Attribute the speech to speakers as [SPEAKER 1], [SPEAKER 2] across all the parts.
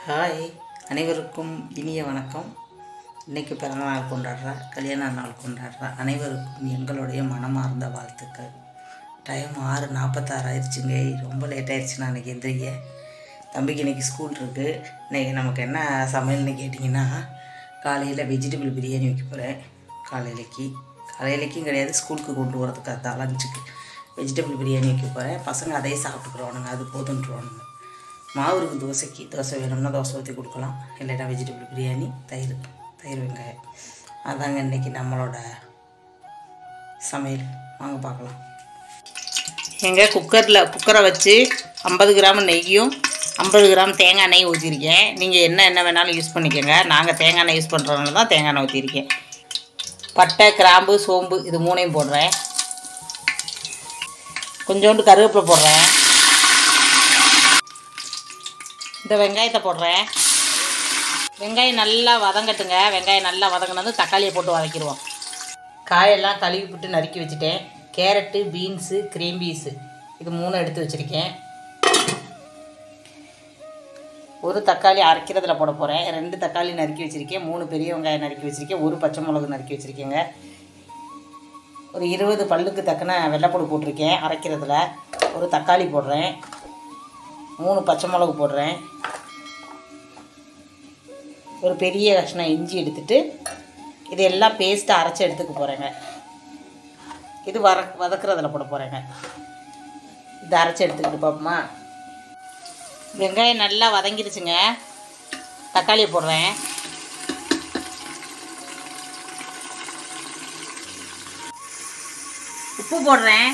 [SPEAKER 1] Hi, அனைவருக்கும் இனிய வணக்கம். இன்றைக்கி பிறந்தநாள் கொண்டாடுற, கல்யாண நாள் கொண்டாடுற அனைவருக்கும் எங்களுடைய மனமார்ந்த வாழ்த்துக்கள். டைம் 6:46 ஆயிடுச்சுங்க. ரொம்ப லேட் ஆயிடுச்சு. நான் இன்றைக்கி எந்திரிக்க. தம்பிக்கு இன்றைக்கி ஸ்கூல் இருக்குது. இன்றைக்கி நமக்கு என்ன சமையல்னு கேட்டிங்கன்னா, காலையில் வெஜிடபிள் பிரியாணி வைக்க போகிறேன். காலையிலைக்கும் கிடையாது, ஸ்கூலுக்கு கொண்டு போகிறதுக்கு அதான் லஞ்சுக்கு வெஜிடபிள் பிரியாணி வைக்க போகிறேன். பசங்க அதையே சாப்பிட்டுக்குறோனுங்க, அது போதுன்ட்டுருவானுங்க. மாவு இருக்குது, தோசை வேணும்னா தோசை ஊற்றி கொடுக்கலாம், இல்லைன்னா வெஜிடபிள் பிரியாணி, தயிர் வெங்காயம். அதாங்க இன்றைக்கி நம்மளோட சமையல். வாங்க பார்க்கலாம். எங்கள் குக்கரை வச்சு 50 கிராம் நெய்யும் 50 கிராம் தேங்காய் எண்ணெய் ஊற்றிருக்கேன். நீங்கள் என்ன வேணாலும் யூஸ் பண்ணிக்கோங்க. நாங்கள் தேங்காய் எண்ணெய் யூஸ் பண்ணுறதுனால தான் தேங்காய் எண்ணெய் ஊற்றிருக்கேன். பட்டை, கிராம்பு, சோம்பு இது மூணையும் போடுறேன். கொஞ்சோண்டு கருவேப்பிலை போடுறேன். இந்த வெங்காயத்தை போடுறேன். வெங்காயம் நல்லா வதங்கட்டுங்க. வெங்காயம் நல்லா வதங்கினது தக்காளியை போட்டு வதக்கிடுவோம். காயெல்லாம் கழுவி போட்டு நறுக்கி வச்சுட்டேன். கேரட்டு, பீன்ஸு, கிரீன் பீஸு இது 3 எடுத்து வச்சுருக்கேன். ஒரு தக்காளி அரைக்கிறதுல போட போகிறேன். 2 தக்காளி நறுக்கி வச்சுருக்கேன். 3 பெரிய வெங்காயம் நறுக்கி வச்சுருக்கேன். 1 பச்சை மிளகு நறுக்கி வச்சுருக்கேங்க. ஒரு 20 பல்லுக்கு தக்கன வெள்ளைப்பூடு போட்டிருக்கேன் அரைக்கிறதுல. ஒரு தக்காளி போடுறேன். 3 பச்சை மிளகு போடுறேன். ஒரு பெரிய கஷ்ணம் இஞ்சி எடுத்துகிட்டு இதெல்லாம் பேஸ்ட்டாக அரைச்சி எடுத்துக்க போகிறேங்க. இது வதக்கிறதுல போட போகிறேங்க. இதை அரைச்சி எடுத்துக்கிட்டு பார்ப்போமா. வெங்காயம் நல்லா வதங்கிடுச்சுங்க. தக்காளியை போடுறேன். உப்பு போடுறேன்.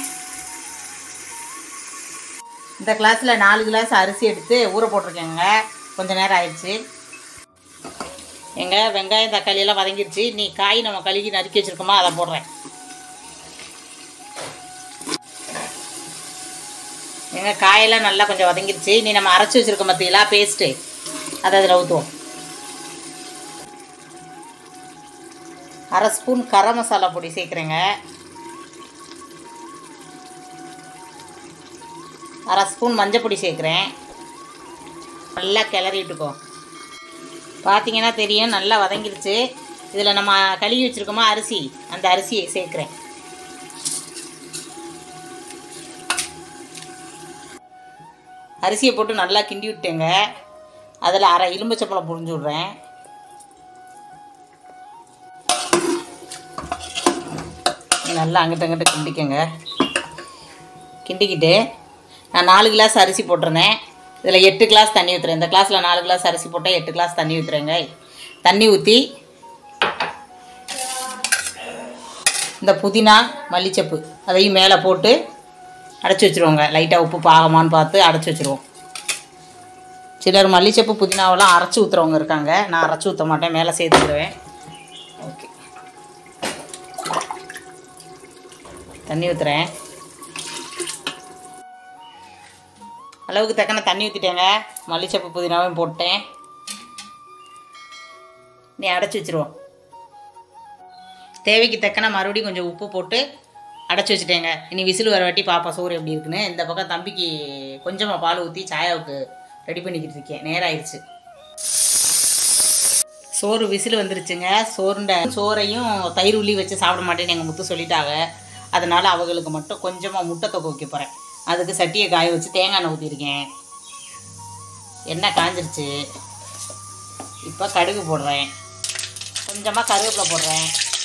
[SPEAKER 1] இந்த கிளாஸில் 4 கிளாஸ் அரிசி எடுத்து ஊற போட்டிருக்கேங்க. கொஞ்சம் நேரம் ஆயிடுச்சு. வெங்காயம் தக்காளியெல்லாம் வதங்கிடுச்சு. நீ காய் நம்ம கழுவி நறுக்கி வச்சுருக்கோமா அதை போடுறேன். காயெல்லாம் நல்லா கொஞ்சம் வதங்கிடுச்சு. நீ நம்ம அரைச்சி வச்சுருக்கோம் பார்த்தீங்களா பேஸ்ட்டு, அதை அதில் ஊற்றுவோம். 1/2 ஸ்பூன் கரம் மசாலா பொடி சேர்க்குறேங்க. 1/2 ஸ்பூன் மஞ்சள் பொடி சேர்க்குறேன். நல்லா கிளறிட்டுக்கோ. பார்த்தீங்கன்னா தெரியும், நல்லா வதங்கிடுச்சு. இதில் நம்ம கழுவி வச்சுருக்கோமா அரிசி, அந்த அரிசியை சேர்க்குறேன். அரிசியை போட்டு நல்லா கிண்டி விட்டேங்க. அதில் 1/2 எலுமிச்சம்பழம் புழிஞ்சு விட்றேன். நல்லா அங்கிட்ட கிண்டிக்கங்க. கிண்டிக்கிட்டு நான் 4 கிளாஸ் அரிசி போட்டிருந்தேன். இதில் 8 கிளாஸ் தண்ணி ஊற்றுறேன். இந்த கிளாஸில் 4 கிளாஸ் அரிசி போட்டால் 8 கிளாஸ் தண்ணி ஊற்றுறேங்க. தண்ணி ஊற்றி இந்த புதினா, மல்லிச்சப்பு அதையும் மேலே போட்டு அடைச்சி வச்சுருவோங்க. லைட்டாக உப்பு பாகமானு பார்த்து அடைச்சி வச்சுருவோம். சிலர் மல்லிச்சப்பு புதினாவெல்லாம் அரைச்சி ஊற்றுறவங்க இருக்காங்க. நான் அரைச்சி ஊற்ற மாட்டேன், மேலே சேர்த்துக்கிடுவேன். ஓகே, தண்ணி ஊற்றுறேன். அளவுக்கு தக்கன தண்ணி ஊற்றிட்டேங்க. மல்லிச்சப்பு புதினாவையும் போட்டேன். நீ அடைச்சி வச்சுருவோம். தேவைக்கு தக்கன மறுபடியும் கொஞ்சம் உப்பு போட்டு அடைச்சி வச்சுட்டேங்க. இனி விசில் வர வாட்டி பாப்பா சோறு எப்படி இருக்குன்னு. இந்த பக்கம் தம்பிக்கு கொஞ்சமாக பால் ஊற்றி சாயாவுக்கு ரெடி பண்ணிக்கிட்டு இருக்கேன். நேரம் ஆயிடுச்சு. சோறு விசில் வந்துருச்சுங்க. சோறையும் தயிர் உள்ளி வச்சு சாப்பிட மாட்டேன்னு எங்கள் முத்து சொல்லிட்டாங்க. அதனால் அவங்களுக்கு மட்டும் கொஞ்சமாக முட்டை தொக்கு வைக்க போகிறேன். அதுக்கு சட்டியை காய வச்சு தேங்காய் எண்ணெய் ஊற்றிருக்கேன். எண்ணெய் காஞ்சிருச்சு. இப்போ கடுகு போடுறேன். கொஞ்சமாக கருவேப்பிலை போடுறேன்.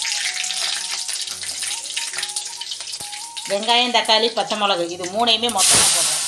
[SPEAKER 1] வெங்காயம், தக்காளி, பச்சை மிளகு இது 3ஐயுமே மொத்தமாக போடுறேன்.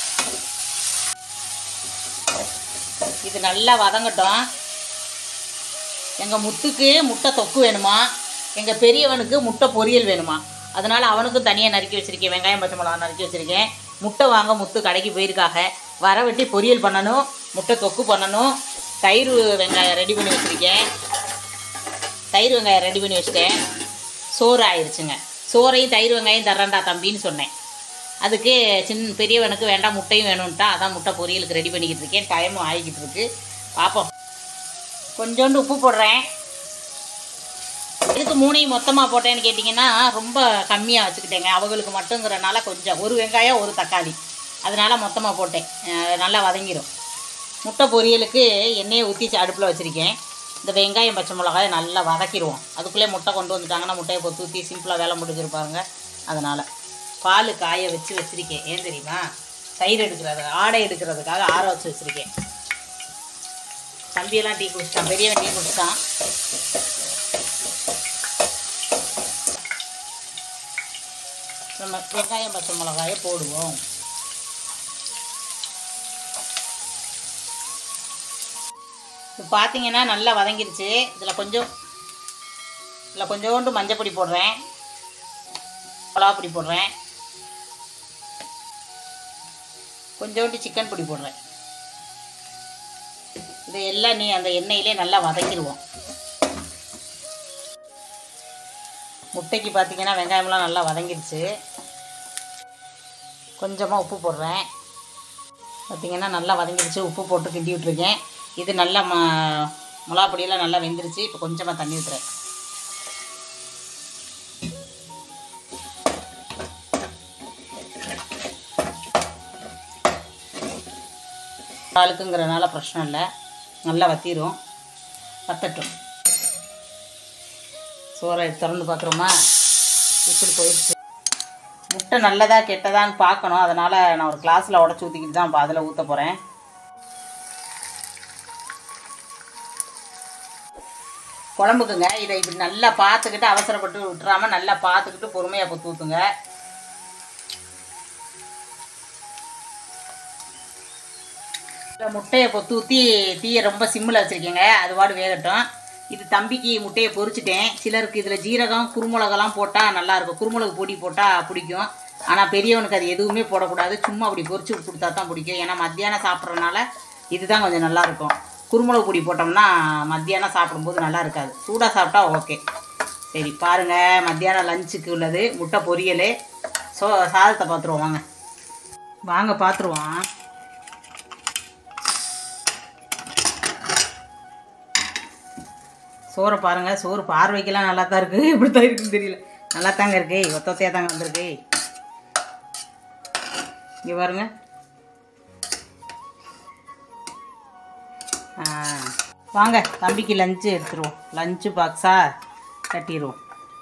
[SPEAKER 1] இது நல்லா வதங்கட்டும். எங்கள் முத்துக்கு முட்டை தொக்கு வேணுமா, எங்கள் பெரியவனுக்கு முட்டை பொரியல் வேணுமா. அதனால் அவனுக்கும் தனியாக நறுக்கி வச்சுருக்கேன். வெங்காயம், பச்சை மிளகா நறுக்கி வச்சுருக்கேன். முட்டை வாங்க முத்து கடைக்கு போயிருக்காங்க. வர வெட்டி பொரியல் பண்ணணும், முட்டை தொக்கு பண்ணணும். தயிர் வெங்காயம் ரெடி பண்ணி வச்சுருக்கேன். தயிர் வெங்காயம் ரெடி பண்ணி வச்சுட்டேன். சோறு ஆயிடுச்சுங்க. சோறையும் தயிர் வெங்காயம் தர்றேன்டா தம்பின்னு சொன்னேன். அதுக்கு பெரியவனுக்கு வேண்டாம் முட்டையும் வேணும்ட்டா, அதான் முட்டை பொரியலுக்கு ரெடி பண்ணிக்கிட்டு இருக்கேன். டைமும் ஆகிக்கிட்டு இருக்கு. பார்ப்போம். கொஞ்சோண்டு உப்பு போடுறேன். இதுக்கு 3ஐயும் மொத்தமாக போட்டேன்னு கேட்டிங்கன்னா ரொம்ப கம்மியாக வச்சுக்கிட்டேங்க. அவங்களுக்கு மட்டுங்கிறனால கொஞ்சம், 1 வெங்காயம் 1 தக்காளி, அதனால் மொத்தமாக போட்டேன். நல்லா வதங்கிடும். முட்டை பொரியலுக்கு எண்ணெயை ஊற்றி அடுப்பில் வச்சுருக்கேன். இந்த வெங்காயம் பச்சை மிளகாயை நல்லா வதக்கிடுவோம். அதுக்குள்ளே முட்டை கொண்டு வந்துட்டாங்கன்னா முட்டையை பொத்து ஊற்றி சிம்பிளாக வேலை முடிஞ்சிருப்பாருங்க. அதனால் பால் காய வச்சுருக்கேன். ஏன் தெரியுமா? தயிர் எடுக்கிறது, ஆடை எடுக்கிறதுக்காக ஆற வச்சு வச்சுருக்கேன். தம்பியெல்லாம் டீ குடிச்சிட்டான், பெரியவன் டீ குடிச்சிட்டான். நம்ம வெங்காயம் பச்சை மிளகாயை போடுவோம். இப்போ பார்த்தீங்கன்னா நல்லா வதங்கிருச்சு. இதில் கொஞ்சோண்டு மஞ்சள் பொடி போடுறேன், மிளகாப்பொடி போடுறேன், கொஞ்சோண்டு சிக்கன் பொடி போடுறேன். இதையெல்லாம் அந்த எண்ணெயிலே நல்லா வதக்கிடுவோம். முட்டைக்கு பார்த்தீங்கன்னா வெங்காயம்லாம் நல்லா வதங்கிடுச்சு. கொஞ்சமாக உப்பு போடுறேன். பார்த்தீங்கன்னா நல்லா வதங்கிடுச்சு. உப்பு போட்டு கிண்டி விட்டுருக்கேன். இது நல்லா மிளகா பொடியெல்லாம் நல்லா வெந்துருச்சு. இப்போ கொஞ்சமாக தண்ணி ஊற்றுறேன். பாலுக்குங்கிறனால பிரச்சனை இல்லை, நல்லா வத்திரும். வத்தட்டும். சோறை திறந்து பார்க்குறோமா? இப்படி போயிடுச்சு. முட்டை நல்லதா கெட்டதான்னு பார்க்கணும். அதனால் நான் ஒரு கிளாஸில் உடச்சி ஊற்றிக்கிட்டு தான் இப்போ அதில் ஊற்ற போகிறேன். குழம்புக்குங்க இதை இப்படி நல்லா பார்த்துக்கிட்டு அவசரப்பட்டு விட்டுறாமல் நல்லா பார்த்துக்கிட்டு பொறுமையாக பொத்து ஊற்றுங்க. முட்டையை பொத்து ஊற்றி தீயை ரொம்ப சிம்மில் வச்சுருக்கேங்க. அது பாடு வேகட்டும். இது தம்பிக்கு முட்டையை பொரிச்சிட்டேன். சிலருக்கு இதில் ஜீரகம் குருமிளகெல்லாம் போட்டால் நல்லாயிருக்கும். குருமிளகு பொடி போட்டால் பிடிக்கும். ஆனால் பெரியவனுக்கு அது எதுவுமே போடக்கூடாது. சும்மா அப்படி பொரிச்சு கொடுத்தா தான் பிடிக்கும். ஏன்னா மத்தியானம் சாப்பிட்றதுனால இதுதான் கொஞ்சம் நல்லாயிருக்கும். குருமிளகு பொடி போட்டோம்னா மத்தியானம் சாப்பிடும்போது நல்லா இருக்காது. சூடாக சாப்பிட்டா ஓகே. சரி பாருங்கள், மத்தியானம் லஞ்சுக்கு உள்ளது முட்டை பொரியல். சாதத்தை பார்த்துருவோம். வாங்க பார்த்துருவோம். சோறை பாருங்கள். சோறு பார்வைக்கெல்லாம் நல்லா தான் இருக்குது. எப்படி தான் இருக்குன்னு தெரியல. நல்லா தாங்க இருக்கு. ஒத்தையாக தாங்க வந்திருக்கு. இங்கே பாருங்க. வாங்க தம்பிக்கு லஞ்சு எடுத்துருவோம். லஞ்சு பாக்ஸாக கட்டிடுவோம்.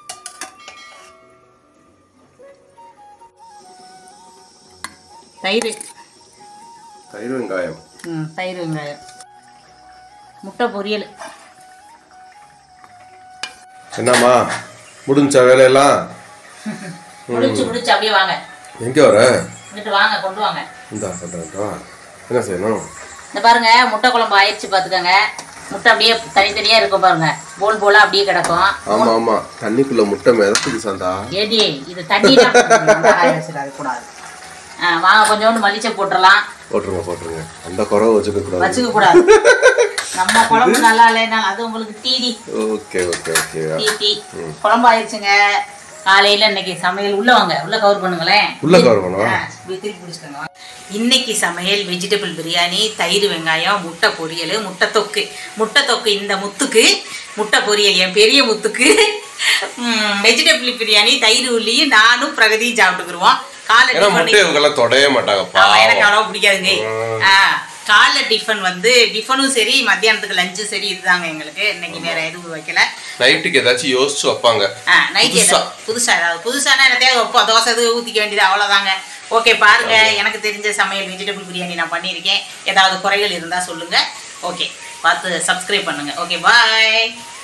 [SPEAKER 1] தயிர் வெங்காயம். தயிர் வெங்காயம், முட்டை பொரியல்.
[SPEAKER 2] என்னம்மா முடிஞ்சா வேலையெல்லாம்?
[SPEAKER 1] முடிச்சு அப்படியே வாங்க.
[SPEAKER 2] எங்கே வர?
[SPEAKER 1] இங்கிட்டு வாங்க, கொண்டு வாங்க.
[SPEAKER 2] இந்தா சொல்கிறேன். என்ன செய்யணும்?
[SPEAKER 1] இந்த பாருங்க, முட்டை குழம்பு ஆயிடுச்சு பார்த்துக்கோங்க. முட்டை அப்படியே தனித்தனியாக இருக்கும் பாருங்க. போல் போலாக அப்படியே கிடக்கும்.
[SPEAKER 2] ஆமாம் ஆமாம், தண்ணிக்குள்ளே முட்டை மிதக்குது சந்தா.
[SPEAKER 1] ஏடி இது தண்ணி கூடாது. வாங்க கொஞ்சோண்டு மல்லிச்சை போட்டுடலாம்.
[SPEAKER 2] போட்டுருங்க. அந்த குறவை வச்சுக்க
[SPEAKER 1] கூடாது. நம்ம குழம்பு நல்லா இல்லைனாலும் அது உங்களுக்கு டீடி.
[SPEAKER 2] ஓகே.
[SPEAKER 1] டீ குழம்பு ஆயிடுச்சுங்க. காலையில் இன்னைக்கு சமையல் உள்ள வாங்க, உள்ள கவர் பண்ணுங்களேன். திருப்பி பிடிச்சிக்கோங்க. இன்னைக்கு சமையல் வெஜிடபிள் பிரியாணி, தயிர் வெங்காயம், முட்டை பொரியல், முட்டை தொக்கு. இந்த முத்துக்கு முட்டை பொரியல், என் பெரிய முத்துக்கு வெஜிடபிள் பிரியாணி, தயிர் உள்ளி நானும் பிரகதியும் சாப்பிட்டுக்குருவோம். எனக்கு அவ்வளோ பிடிக்காதுங்க. காலை டிஃபன் டிஃபனும் சரி, மத்தியானத்துக்கு லஞ்சும் சரி, இதுதாங்க எங்களுக்கு. இன்னைக்கு வேற எதுவும் வைக்கல.
[SPEAKER 2] நைட்டுக்கு ஏதாச்சும் யோசிச்சு வைப்பாங்க.
[SPEAKER 1] நைட்டு புதுசானா என்னத்தையாவது வைப்போம். தோசை எதுவும் ஊற்றிக்க வேண்டியது, அவ்வளோதாங்க. ஓகே பாருங்க, எனக்கு தெரிஞ்ச சமையல் வெஜிடபிள் பிரியாணி நான் பண்ணியிருக்கேன். ஏதாவது குறைகள் இருந்தால் சொல்லுங்க. ஓகே, பார்த்து சப்ஸ்கிரைப் பண்ணுங்க. ஓகே, பாய்.